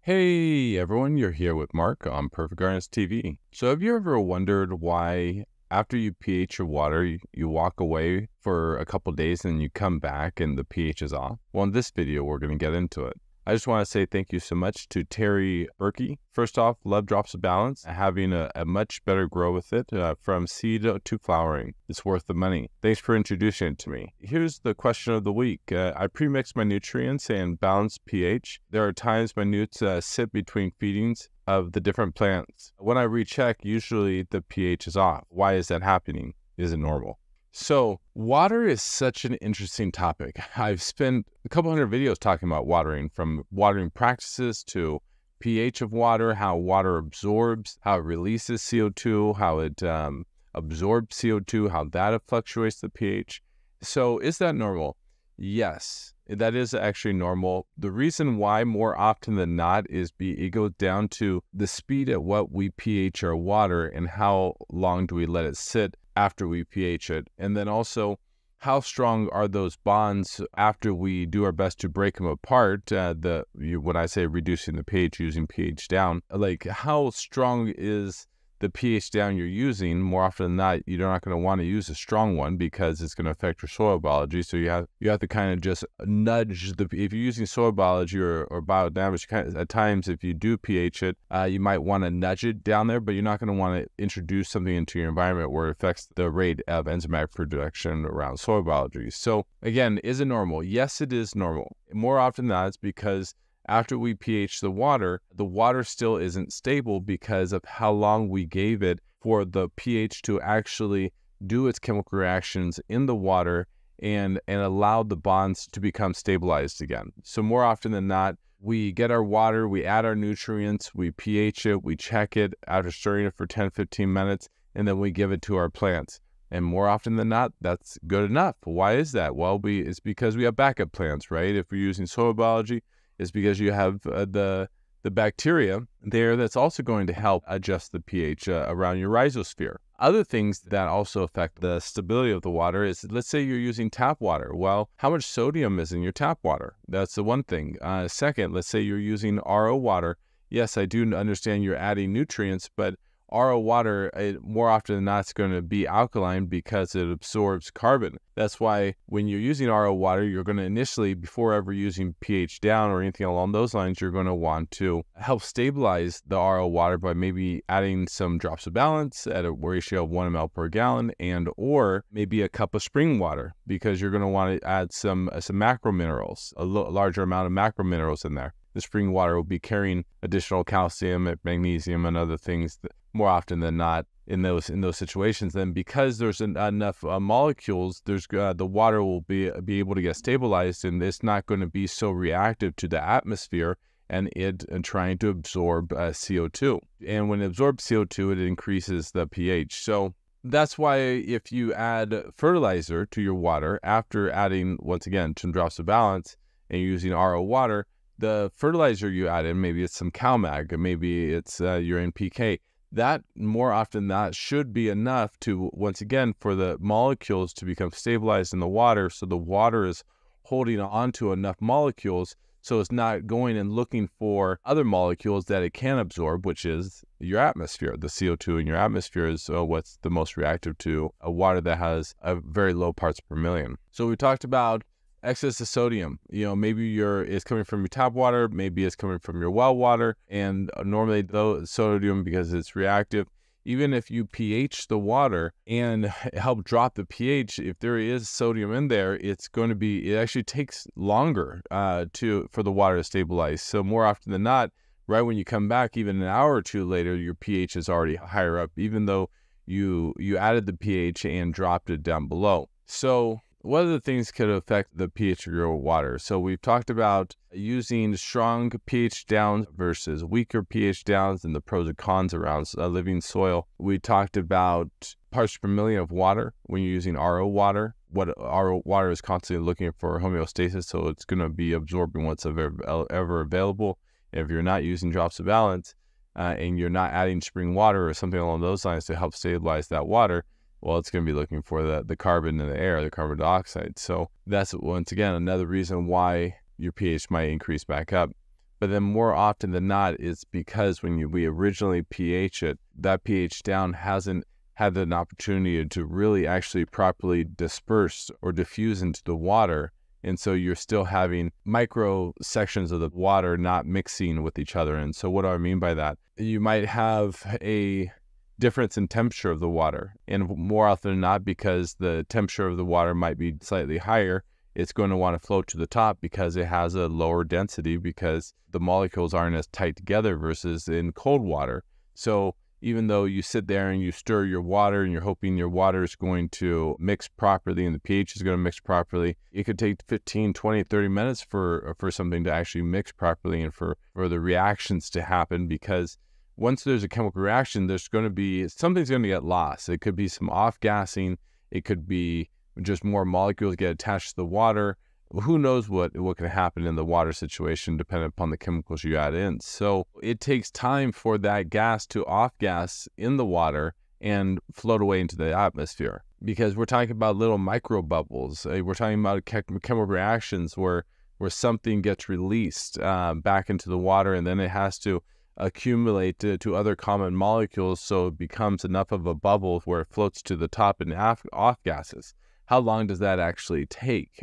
Hey everyone, you're here with Mark on Perfect Gardens TV. So have you ever wondered why after you pH your water, you walk away for a couple days and you come back and the pH is off? Well, in this video, we're going to get into it. I just want to say thank you so much to Terry Berkey. First off, love Drops of Balance, having a much better grow with it from seed to flowering. It's worth the money. Thanks for introducing it to me. Here's the question of the week. I premix my nutrients and balance pH. There are times my nutes sit between feedings of the different plants. When I recheck, usually the pH is off. Why is that happening? Is it normal? So water is such an interesting topic. I've spent a couple hundred videos talking about watering, from watering practices to pH of water, how water absorbs, how it releases CO2, how it absorbs CO2, how that fluctuates the pH. So is that normal? Yes, that is actually normal. The reason why more often than not is it goes down to the speed at what we pH our water and how long do we let it sit after we pH it. And then also, how strong are those bonds after we do our best to break them apart? When I say reducing the pH, using pH down, like how strong is the pH down you're using? More often than not, you're not going to want to use a strong one because it's going to affect your soil biology. So you have to kind of just nudge if you're using soil biology or biodynamics, at times if you do pH it, you might want to nudge it down there, but you're not going to want to introduce something into your environment where it affects the rate of enzymatic production around soil biology. So again, is it normal? Yes, it is normal. More often than not, it's because after we pH the water still isn't stable because of how long we gave it for the pH to actually do its chemical reactions in the water and allow the bonds to become stabilized again. So more often than not, we get our water, we add our nutrients, we pH it, we check it after stirring it for 10-15 minutes, and then we give it to our plants. And more often than not, that's good enough. Why is that? Well, it's because we have backup plants, right? If we're using soil biology, is because you have the bacteria there that's also going to help adjust the pH around your rhizosphere. Other things that also affect the stability of the water is, let's say you're using tap water. Well, how much sodium is in your tap water? That's the one thing. Second, let's say you're using RO water. Yes, I do understand you're adding nutrients, but RO water, more often than not, is going to be alkaline because it absorbs carbon. That's why when you're using RO water, you're going to initially, before ever using pH down or anything along those lines, you're going to want to help stabilize the RO water by maybe adding some drops of balance at a ratio of 1 ml per gallon, and or maybe a cup of spring water, because you're going to want to add some macro minerals, a larger amount of macro minerals in there. The spring water will be carrying additional calcium, magnesium, and other things that, more often than not, in those situations. Then, because there's enough molecules, the water will be able to get stabilized, and it's not going to be so reactive to the atmosphere and trying to absorb CO2. And when it absorbs CO2, it increases the pH. So that's why if you add fertilizer to your water after adding, once again, 2 drops of balance and you're using RO water, the fertilizer you add in, maybe it's some CalMag, maybe it's your NPK, that more often than not should be enough to, once again, for the molecules to become stabilized in the water, so the water is holding on to enough molecules so it's not going and looking for other molecules that it can absorb, which is your atmosphere. The CO2 in your atmosphere is what's the most reactive to a water that has a very low parts per million. So we talked about excess of sodium. Maybe it's coming from your tap water, maybe it's coming from your well water, and normally though sodium, because it's reactive, even if you pH the water and help drop the pH, if there is sodium in there, it actually takes longer for the water to stabilize. So more often than not, right when you come back, even an hour or two later, your pH is already higher up, even though you added the pH and dropped it down below. So what other things could affect the pH of your water? So we've talked about using strong pH downs versus weaker pH downs and the pros and cons around living soil. We talked about parts per million of water when you're using RO water. What RO water is constantly looking for homeostasis, so it's going to be absorbing what's ever available. If you're not using drops of balance and you're not adding spring water or something along those lines to help stabilize that water, well, it's going to be looking for the carbon in the air, the carbon dioxide. So that's, once again, another reason why your pH might increase back up. But then more often than not, it's because when we originally pH it, that pH down hasn't had an opportunity to really actually properly disperse or diffuse into the water. And so you're still having micro sections of the water not mixing with each other. And so what do I mean by that? You might have a difference in temperature of the water. And more often than not, because the temperature of the water might be slightly higher, it's going to want to float to the top because it has a lower density, because the molecules aren't as tight together versus in cold water. So even though you sit there and you stir your water and you're hoping your water is going to mix properly and the pH is going to mix properly, it could take 15, 20, 30 minutes for something to actually mix properly and for the reactions to happen, because once there's a chemical reaction, there's going to be, something's going to get lost. It could be some off-gassing. It could be just more molecules get attached to the water. Who knows what can happen in the water situation depending upon the chemicals you add in. So it takes time for that gas to off-gas in the water and float away into the atmosphere, because we're talking about little micro bubbles. We're talking about chemical reactions where something gets released back into the water, and then it has to accumulate to other common molecules, so it becomes enough of a bubble where it floats to the top and off gases. How long does that actually take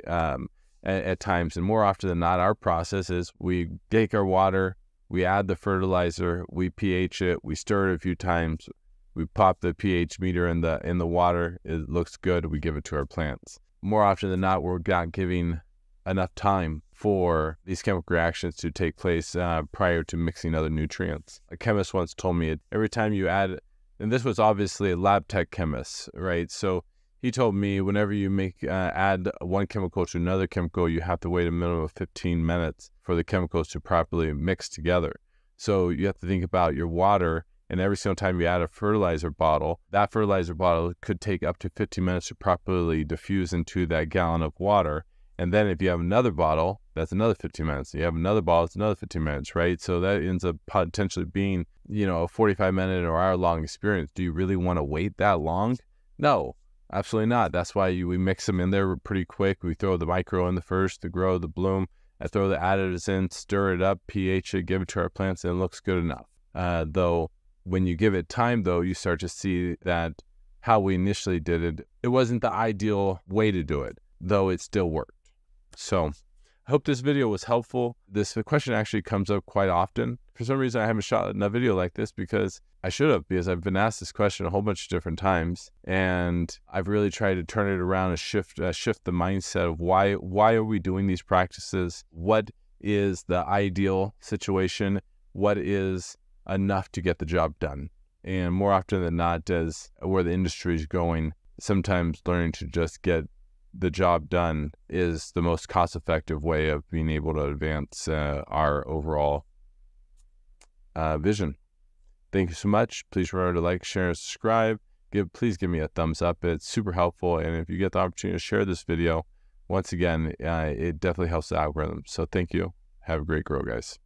at times? And more often than not, our process is we take our water, we add the fertilizer, we pH it, we stir it a few times, we pop the pH meter in the water, it looks good, we give it to our plants. More often than not, we're not giving enough time for these chemical reactions to take place prior to mixing other nutrients. A chemist once told me every time you add, and this was obviously a lab tech chemist, right? So he told me whenever you add one chemical to another chemical, you have to wait a minimum of 15 minutes for the chemicals to properly mix together. So you have to think about your water, and every single time you add a fertilizer bottle, that fertilizer bottle could take up to 15 minutes to properly diffuse into that gallon of water. And then if you have another bottle, that's another 15 minutes. You have another bottle, it's another 15 minutes, right? So that ends up potentially being, a 45-minute or hour-long experience. Do you really want to wait that long? No, absolutely not. That's why we mix them in there pretty quick. We throw the micro in the first, the grow, the bloom. I throw the additives in, stir it up, pH it, give it to our plants, and it looks good enough. Though when you give it time, though, you start to see that how we initially did it wasn't the ideal way to do it, though it still worked. So I hope this video was helpful. This question actually comes up quite often. For some reason, I haven't shot a video like this, because I should have, because I've been asked this question a whole bunch of different times. And I've really tried to turn it around and shift the mindset of why are we doing these practices? What is the ideal situation? What is enough to get the job done? And more often than not, as where the industry is going, sometimes learning to just get the job done is the most cost-effective way of being able to advance our overall vision. Thank you so much. Please remember to like, share, and subscribe. Please give me a thumbs up. It's super helpful. And if you get the opportunity to share this video, once again, it definitely helps the algorithm. So thank you. Have a great grow, guys.